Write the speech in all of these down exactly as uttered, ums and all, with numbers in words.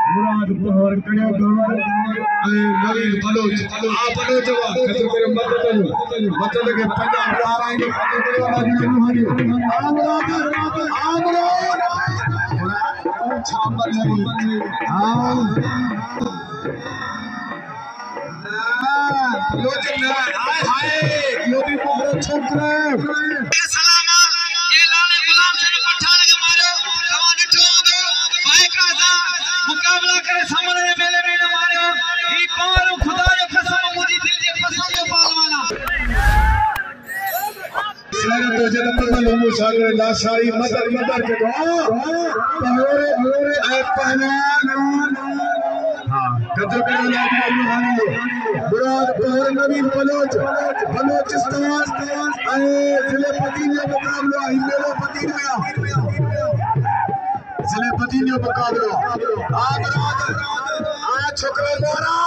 मुराद पहर कड़ियो गवर ए नवीन बलोच आ बलोच वा कत करे मदद मदद के पंजाब वाला इन कत करे वाला मुहानी आ मुराद आ मुराद छामल नहीं हां बलोच ना हाय हाय योगी मोहर छकरे सलामा ये लाले गुलाम से पठान के मारो कवा डिठो भाई काजा मुकाबला करे सामने मेले में न मारो ई कौन खुदा जो कसम मुझी दिल जे पसंद पालवाना सर तो जब मंगल हो सागर लाशाई मदर मदर के दो पहरे पहरे ए पहलवान हां कदर करे लागी मुहानी मुराद पहर नवीन बलोच बलोचिस्तान ए जिले पतीने मुकाबला हिमेलो पतीने जिले पतीने मुकाबला आ मुराद आ छोकरे मोरा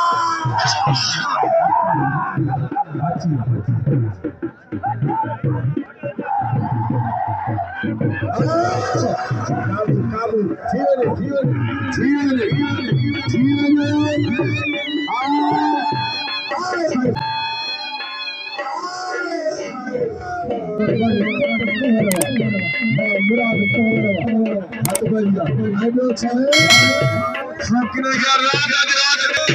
काबू काबू जीवन जीवन जीवन जीवन मुराद हाथ बंदा आई लोग चाहे फकने का रात आज रात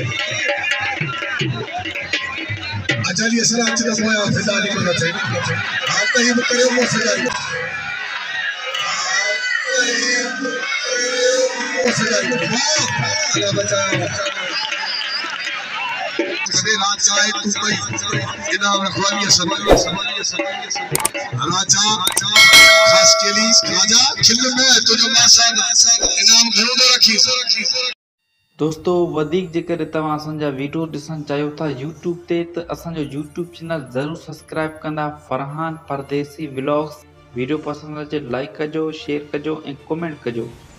अजली असरा अच्छा होया फिदाली को चाहिए आप ही करे वो सजाई वो सजाई अल्लाह बचाए कदे रात चाहे तू कोई इनाम रखवानी सब राजा खास के लिए राजा खिल में तुझो मासा इनाम घणो तो रखी दोस्तों वधिक जेकर तव्हां असांजा वीडियो ॾिसण चाहियो था यूट्यूब ते त असांजो यूट्यूब चैनल ज़रूर सब्सक्राइब कंदा फरहान परदेसी व्लॉग्स वीडियो पसंद अचे लाइक कजो शेयर कजो ऐं कमेंट कजो।